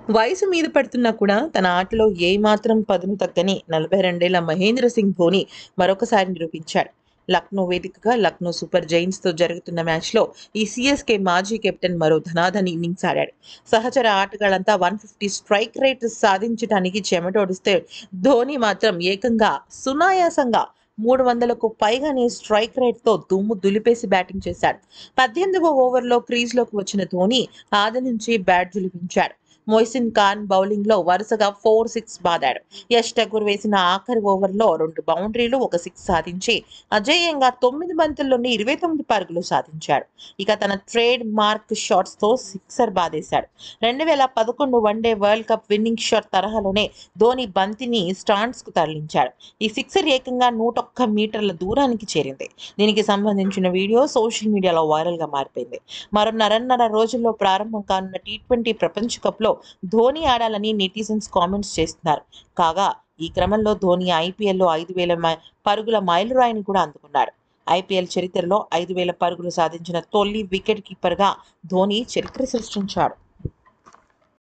వయసు మీద పడుతున్నా కూడా తన ఆటలో ఏమాత్రం పదును తగ్గని 42 ఏళ్ల మహేంద్ర సింగ్ ధోని మరొకసారి నిరూపించాడు. లక్నో వేదికగా లక్నో సూపర్ జైంట్స్తో జరుగుతున్న మ్యాచ్లో ఈ సీఎస్కే మాజీ కెప్టెన్ మరో ధనాధని ఇన్నింగ్స్ ఆడాడు. సహచర ఆటగాళ్లంతా 150 స్ట్రైక్ రేట్ సాధించడానికి చెమటోడిస్తే ధోని మాత్రం ఏకంగా సునాయాసంగా 300కు పైగానే స్ట్రైక్ రేట్తో దుమ్ము దులిపేసి బ్యాటింగ్ చేశాడు. 18వ ఓవర్లో క్రీజ్లోకి వచ్చిన ధోని ఆది నుంచి బ్యాట్ ఝుళిపించాడు. మొయిసిన్ ఖాన్ బౌలింగ్లో వరుసగా 4-6 బాదాడు. యష్ ఠాకూర్ వేసిన ఆఖరి ఓవర్లో 2 బౌండరీలు, 1 సిక్స్ సాధించి అజేయంగా 9 బంతుల్లోనే 29 పరుగులు సాధించాడు. ఇక తన ట్రేడ్ మార్క్ షాట్స్తో సిక్సర్ బాదేశాడు. 2011 one day world cup winning shot తరహాలోనే ధోని బంతిని స్టాండ్స్కు తరలించాడు. ఈ సిక్సర్ ఏకంగా 101 మీటర్ల దూరానికి చేరింది. దీనికి సంబంధించిన వీడియో సోషల్ మీడియాలో వైరల్గా మారిపోయింది. మరో నరన్నర రోజుల్లో ప్రారంభం కానున్న టీ20 ప్రపంచ కప్లో ధోని ఆడాలని నెటిజన్స్ కామెంట్స్ చేస్తున్నారు. కాగా ఈ క్రమంలో ధోని ఐపీఎల్లో 5,000 పరుగుల మైలురాయిని కూడా అందుకున్నాడు. ఐపీఎల్ చరిత్రలో 5,000 పరుగులు సాధించిన తొలి వికెట్ కీపర్గా ధోని చరిత్ర సృష్టించాడు.